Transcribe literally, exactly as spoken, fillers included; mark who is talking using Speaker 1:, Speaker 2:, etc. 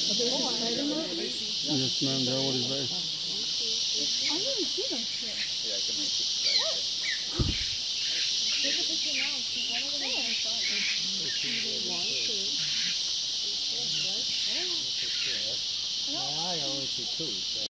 Speaker 1: Yes, ma'am, they're what is there.
Speaker 2: I didn't see them.
Speaker 3: Yeah, I can make it.
Speaker 2: Take a picture now. One of them is on the front. One, two.
Speaker 4: I only see two. So.